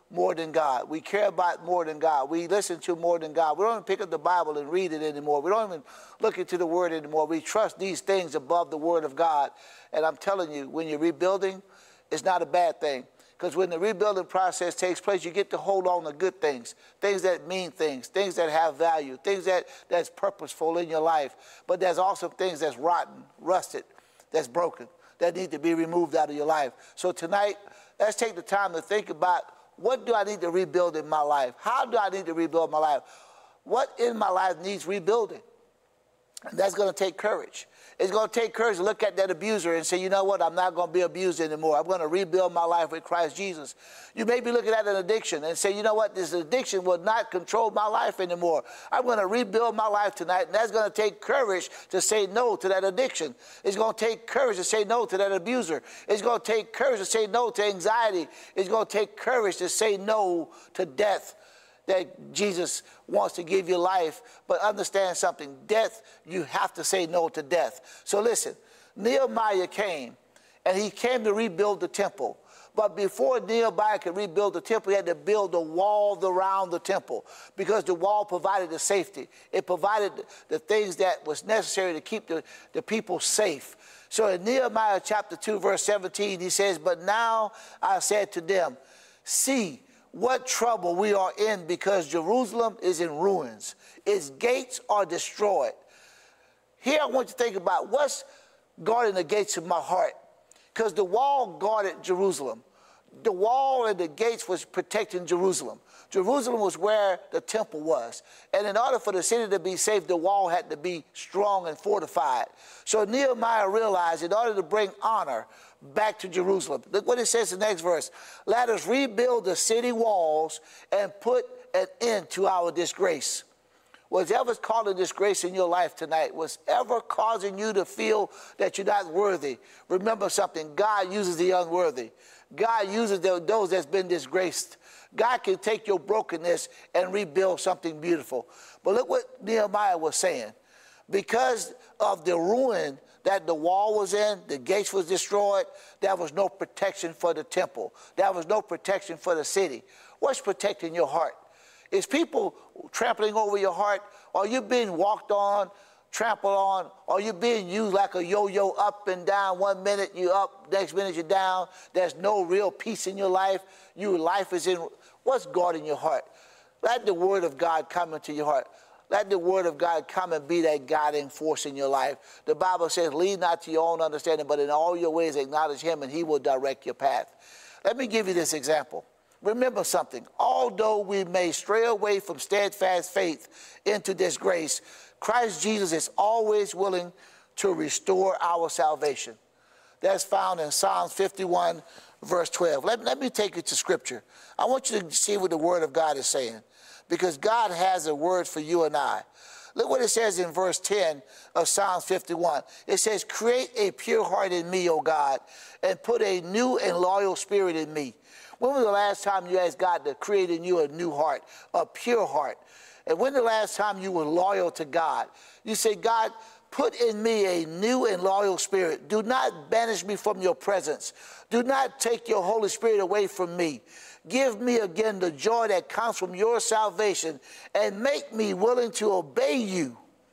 more than God. We care about more than God. We listen to more than God. We don't even pick up the Bible and read it anymore. We don't even look into the Word anymore. We trust these things above the Word of God. And I'm telling you, when you're rebuilding, it's not a bad thing. Because when the rebuilding process takes place, you get to hold on to good things, things that mean things, things that have value, things that, that's purposeful in your life. But there's also things that's rotten, rusted, that's broken, that need to be removed out of your life. So tonight, let's take the time to think about, what do I need to rebuild in my life? How do I need to rebuild my life? What in my life needs rebuilding? And that's going to take courage. It's going to take courage to look at that abuser and say, you know what, I'm not going to be abused anymore. I'm going to rebuild my life with Christ Jesus. You may be looking at an addiction and say, you know what, this addiction will not control my life anymore. I'm going to rebuild my life tonight, and that's going to take courage to say no to that addiction. It's going to take courage to say no to that abuser. It's going to take courage to say no to anxiety. It's going to take courage to say no to death. That Jesus wants to give you life, but understand something. Death, you have to say no to death. So listen, Nehemiah came, and he came to rebuild the temple. But before Nehemiah could rebuild the temple, he had to build a wall around the temple, because the wall provided the safety. It provided the things that was necessary to keep the, the people safe. So in Nehemiah chapter two, verse seventeen, he says, but now I said to them, see, what trouble we are in, because Jerusalem is in ruins. Its gates are destroyed. Here I want you to think about what's guarding the gates of my heart. Because the wall guarded Jerusalem. The wall and the gates was protecting Jerusalem. Jerusalem was where the temple was. And in order for the city to be safe, the wall had to be strong and fortified. So Nehemiah realized in order to bring honor back to Jerusalem, look what it says in the next verse. Let us rebuild the city walls and put an end to our disgrace. Whatever's causing disgrace in your life tonight, whatever causing you to feel that you're not worthy, remember something. God uses the unworthy. God uses the, those that's been disgraced. God can take your brokenness and rebuild something beautiful. But look what Nehemiah was saying. Because of the ruin that the wall was in, the gates was destroyed, there was no protection for the temple. There was no protection for the city. What's protecting your heart? Is people trampling over your heart? Are you being walked on, trampled on? Are you being used like a yo-yo up and down? One minute you up, next minute you're down. There's no real peace in your life. Your life is in, what's guarding your heart? Let the word of God come into your heart. Let the word of God come and be that guiding force in your life. The Bible says, lean not to your own understanding, but in all your ways acknowledge him, and he will direct your path. Let me give you this example. Remember something. Although we may stray away from steadfast faith into disgrace, Christ Jesus is always willing to restore our salvation. That's found in Psalms fifty-one, verse twelve. Let, let me take you to Scripture. I want you to see what the Word of God is saying, because God has a word for you and I. Look what it says in verse ten of Psalms fifty-one. It says, create a pure heart in me, O God, and put a new and loyal spirit in me. When was the last time you asked God to create in you a new heart, a pure heart? And when the last time you were loyal to God? You say, God, put in me a new and loyal spirit. Do not banish me from your presence. Do not take your Holy Spirit away from me. Give me again the joy that comes from your salvation, and make me willing to obey you.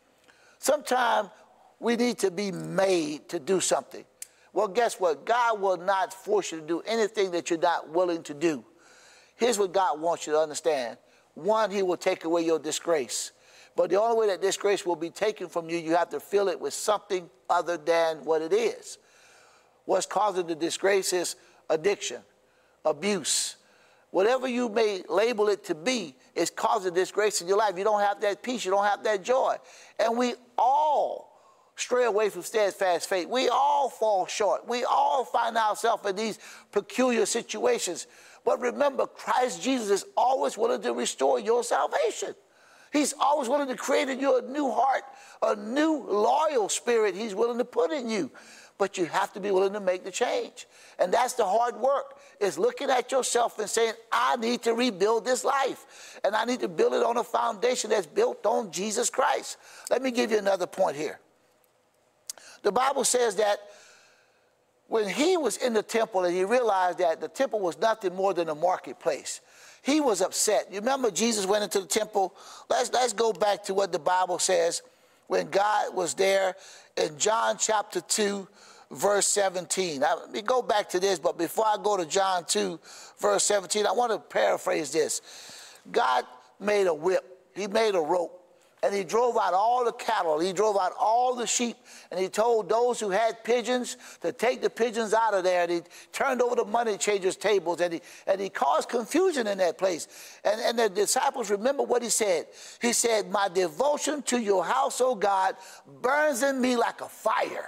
Sometimes we need to be made to do something. Well, guess what? God will not force you to do anything that you're not willing to do. Here's what God wants you to understand. One, he will take away your disgrace. But the only way that disgrace will be taken from you, you have to fill it with something other than what it is. What's causing the disgrace is addiction, abuse. Whatever you may label it to be is causing disgrace in your life. You don't have that peace. You don't have that joy. And we all stray away from steadfast faith. We all fall short. We all find ourselves in these peculiar situations. But remember, Christ Jesus is always willing to restore your salvation. He's always willing to create in you a new heart, a new loyal spirit he's willing to put in you. But you have to be willing to make the change. And that's the hard work, is looking at yourself and saying, I need to rebuild this life. And I need to build it on a foundation that's built on Jesus Christ. Let me give you another point here. The Bible says that when he was in the temple and he realized that the temple was nothing more than a marketplace, he was upset. You remember Jesus went into the temple? Let's, let's go back to what the Bible says when God was there in John chapter two, verse seventeen. Now, let me go back to this, but before I go to John two, verse seventeen, I want to paraphrase this. God made a whip. He made a rope. And he drove out all the cattle. He drove out all the sheep. And he told those who had pigeons to take the pigeons out of there. And he turned over the money changers' tables. And he, and he caused confusion in that place. And, and the disciples remember what he said. He said, my devotion to your house, O God, burns in me like a fire.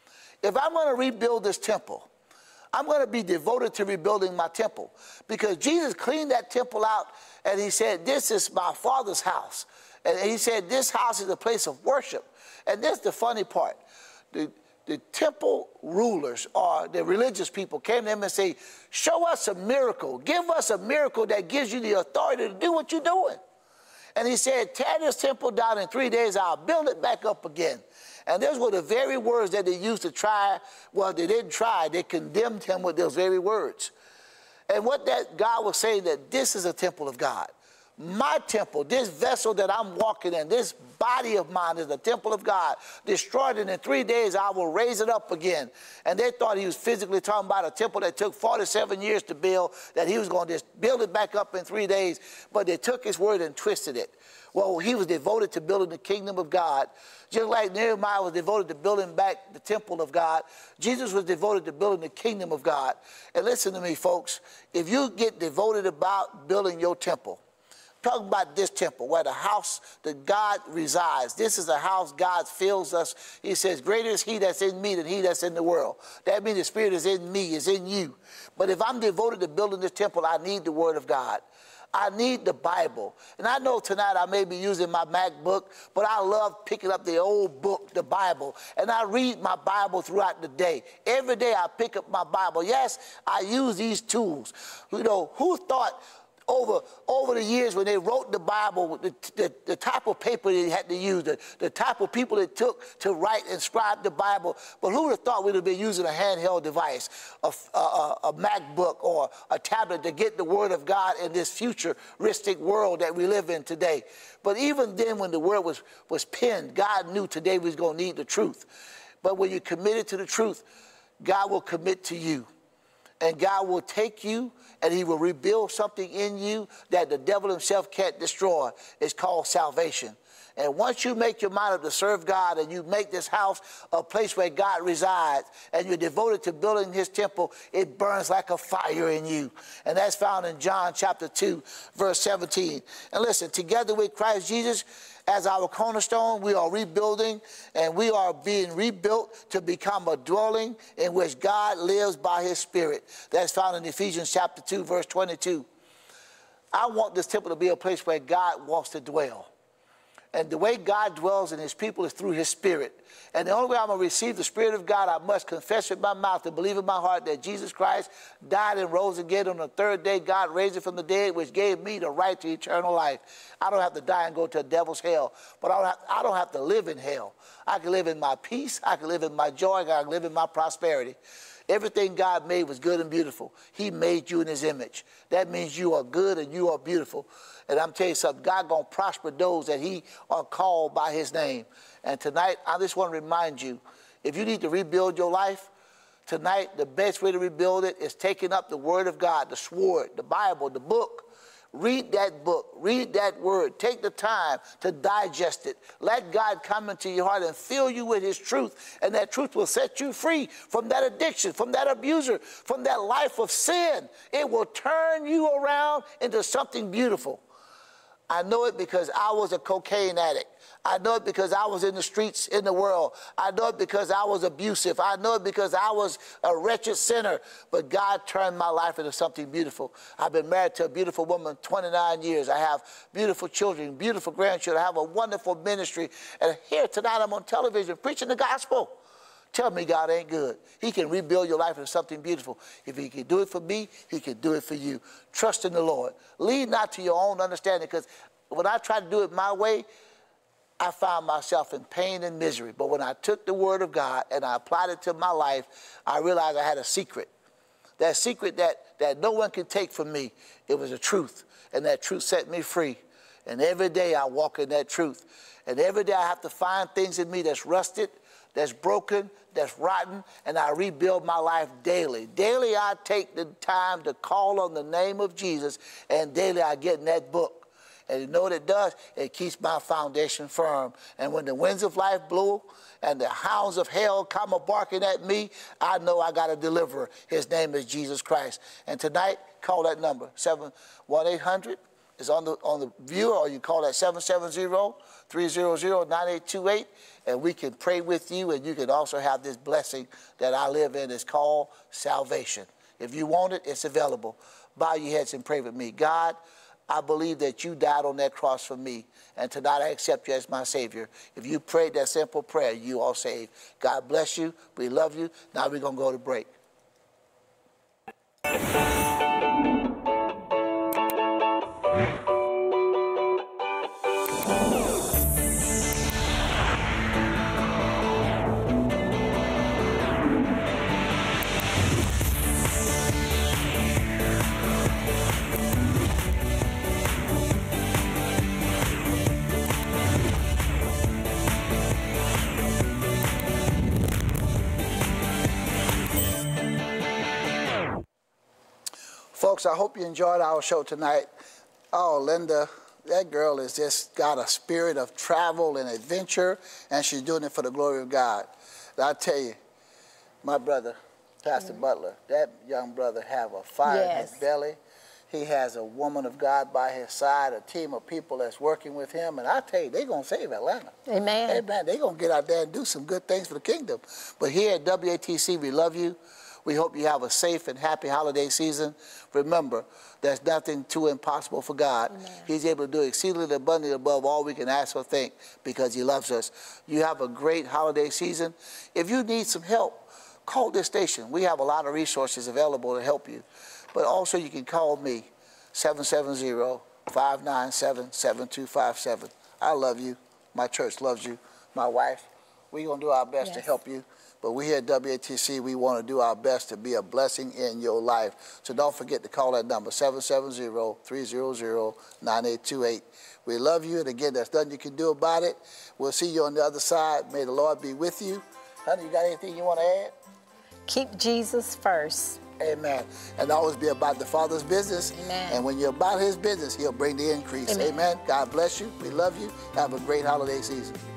If I'm going to rebuild this temple, I'm going to be devoted to rebuilding my temple. Because Jesus cleaned that temple out. And he said, this is my Father's house. And he said, this house is a place of worship. And that's the funny part. The, the temple rulers or the religious people came to him and say, show us a miracle. Give us a miracle that gives you the authority to do what you're doing. And he said, tear this temple down in three days. I'll build it back up again. And those were the very words that they used to try. Well, they didn't try. They condemned him with those very words. And what that God was saying, that this is a temple of God. My temple, this vessel that I'm walking in, this body of mine is the temple of God. Destroyed it in three days, I will raise it up again. And they thought he was physically talking about a temple that took forty-seven years to build, that he was going to just build it back up in three days. But they took his word and twisted it. Well, he was devoted to building the kingdom of God. Just like Nehemiah was devoted to building back the temple of God, Jesus was devoted to building the kingdom of God. And listen to me, folks. If you get devoted about building your temple, talking about this temple where the house that God resides. This is a house God fills us. He says, greater is he that's in me than he that's in the world. That means the Spirit is in me, is in you. But if I'm devoted to building this temple, I need the Word of God. I need the Bible. And I know tonight I may be using my MacBook, but I love picking up the old book, the Bible, and I read my Bible throughout the day. Every day I pick up my Bible. Yes, I use these tools. You know, who thought Over, over the years when they wrote the Bible, the, the, the type of paper they had to use, the, the type of people it took to write and scribe the Bible. But who would have thought we'd have been using a handheld device, a, a, a MacBook or a tablet to get the Word of God in this futuristic world that we live in today. But even then when the Word was, was penned, God knew today we was going to need the truth. But when you're committed to the truth, God will commit to you. And God will take you and he will rebuild something in you that the devil himself can't destroy. It's called salvation. And once you make your mind up to serve God and you make this house a place where God resides and you're devoted to building his temple, it burns like a fire in you. And that's found in John chapter two, verse seventeen. And listen, together with Christ Jesus as our cornerstone, we are rebuilding and we are being rebuilt to become a dwelling in which God lives by his Spirit. That's found in Ephesians chapter two, verse twenty-two. I want this temple to be a place where God wants to dwell. And the way God dwells in his people is through his Spirit. And the only way I'm going to receive the Spirit of God, I must confess with my mouth and believe in my heart that Jesus Christ died and rose again on the third day. God raised him from the dead, which gave me the right to eternal life. I don't have to die and go to a devil's hell, but I don't have, I don't have to live in hell. I can live in my peace. I can live in my joy. I can live in my prosperity. Everything God made was good and beautiful. He made you in his image. That means you are good and you are beautiful. And I'm telling you something, God going to prosper those that he are called by his name. And tonight, I just want to remind you, if you need to rebuild your life, tonight, the best way to rebuild it is taking up the Word of God, the sword, the Bible, the book. Read that book. Read that word. Take the time to digest it. Let God come into your heart and fill you with his truth. And that truth will set you free from that addiction, from that abuser, from that life of sin. It will turn you around into something beautiful. I know it because I was a cocaine addict. I know it because I was in the streets in the world. I know it because I was abusive. I know it because I was a wretched sinner. But God turned my life into something beautiful. I've been married to a beautiful woman twenty-nine years. I have beautiful children, beautiful grandchildren. I have a wonderful ministry. And here tonight I'm on television preaching the gospel. Tell me God ain't good. He can rebuild your life into something beautiful. If he can do it for me, he can do it for you. Trust in the Lord. Lean not to your own understanding, because when I try to do it my way, I found myself in pain and misery. But when I took the word of God and I applied it to my life, I realized I had a secret. That secret that, that no one could take from me, it was a truth. And that truth set me free. And every day I walk in that truth. And every day I have to find things in me that's rusted, that's broken, that's rotten, and I rebuild my life daily. Daily I take the time to call on the name of Jesus, and daily I get in that book. And you know what it does? It keeps my foundation firm. And when the winds of life blow and the hounds of hell come a-barking at me, I know I got a deliverer. His name is Jesus Christ. And tonight, call that number, one eight hundred is on the, on the viewer, or you call that seven seven zero, three zero zero, nine eight two eight, and we can pray with you, and you can also have this blessing that I live in. It's called salvation. If you want it, it's available. Bow your heads and pray with me. God, I believe that you died on that cross for me, and tonight I accept you as my Savior. If you prayed that simple prayer, you are saved. God bless you. We love you. Now we're going to go to break. Folks, I hope you enjoyed our show tonight. Oh, Lynda, that girl has just got a spirit of travel and adventure, and she's doing it for the glory of God. And I tell you, my brother, Pastor mm. Butler, that young brother have a fire yes. in his belly. He has a woman of God by his side, a team of people that's working with him, and I tell you, they're going to save Atlanta. Amen. Amen. They're going to get out there and do some good things for the kingdom. But here at W A T C, we love you. We hope you have a safe and happy holiday season. Remember, there's nothing too impossible for God. Amen. He's able to do exceedingly abundantly above all we can ask or think because he loves us. You have a great holiday season. If you need some help, call this station. We have a lot of resources available to help you. But also you can call me, seven seven zero, five nine seven, seven two five seven. I love you. My church loves you. My wife, we're going to do our best yes. to help you. But we here at W A T C, we want to do our best to be a blessing in your life. So don't forget to call that number, seven seven zero, three zero zero, nine eight two eight. We love you, and again, there's nothing you can do about it. We'll see you on the other side. May the Lord be with you. Honey, you got anything you want to add? Keep Jesus first. Amen. And always be about the Father's business. Amen. And when you're about his business, he'll bring the increase. Amen. Amen. God bless you. We love you. Have a great holiday season.